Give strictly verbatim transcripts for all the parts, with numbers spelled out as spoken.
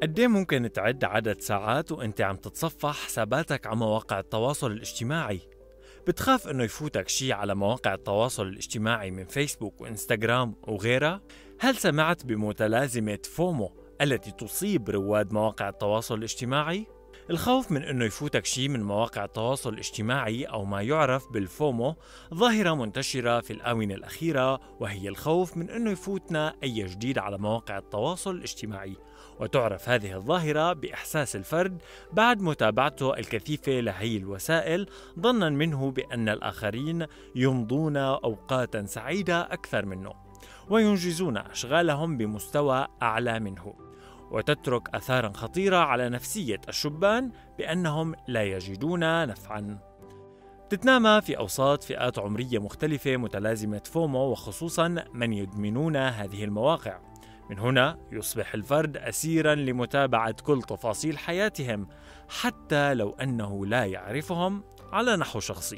قد إيه ممكن تعد عدد ساعات وانت عم تتصفح حساباتك على مواقع التواصل الاجتماعي؟ بتخاف انه يفوتك شي على مواقع التواصل الاجتماعي من فيسبوك وانستغرام وغيرها؟ هل سمعت بمتلازمة فومو التي تصيب رواد مواقع التواصل الاجتماعي؟ الخوف من انه يفوتك شي من مواقع التواصل الاجتماعي او ما يعرف بالفومو ظاهرة منتشرة في الآونة الأخيرة، وهي الخوف من انه يفوتنا اي جديد على مواقع التواصل الاجتماعي. وتعرف هذه الظاهرة بإحساس الفرد بعد متابعته الكثيفة لهي الوسائل ظنا منه بأن الآخرين يمضون أوقاتا سعيدة أكثر منه وينجزون أشغالهم بمستوى أعلى منه، وتترك أثاراً خطيرة على نفسية الشبان بأنهم لا يجدون نفعاً. تتنامى في أوساط فئات عمرية مختلفة متلازمة فومو، وخصوصاً من يدمنون هذه المواقع. من هنا يصبح الفرد أسيراً لمتابعة كل تفاصيل حياتهم حتى لو أنه لا يعرفهم على نحو شخصي.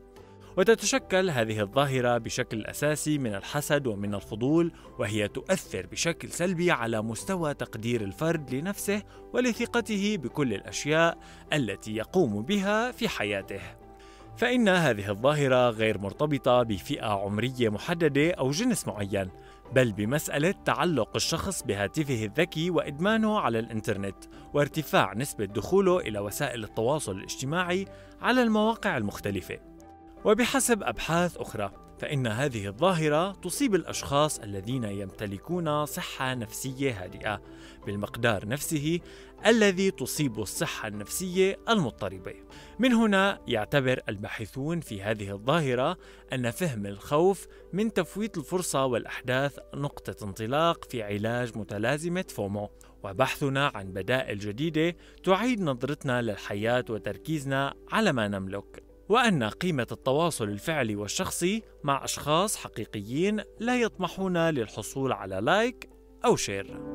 وتتشكل هذه الظاهرة بشكل أساسي من الحسد ومن الفضول، وهي تؤثر بشكل سلبي على مستوى تقدير الفرد لنفسه ولثقته بكل الأشياء التي يقوم بها في حياته. فإن هذه الظاهرة غير مرتبطة بفئة عمرية محددة أو جنس معين، بل بمسألة تعلق الشخص بهاتفه الذكي وإدمانه على الإنترنت وارتفاع نسبة دخوله إلى وسائل التواصل الاجتماعي على المواقع المختلفة. وبحسب أبحاث أخرى فإن هذه الظاهرة تصيب الأشخاص الذين يمتلكون صحة نفسية هادئة بالمقدار نفسه الذي تصيب الصحة النفسية المضطربة. من هنا يعتبر الباحثون في هذه الظاهرة أن فهم الخوف من تفويت الفرصة والأحداث نقطة انطلاق في علاج متلازمة فومو، وبحثنا عن بدائل جديدة تعيد نظرتنا للحياة وتركيزنا على ما نملك، وأن قيمة التواصل الفعلي والشخصي مع أشخاص حقيقيين لا يطمحون للحصول على لايك أو شير.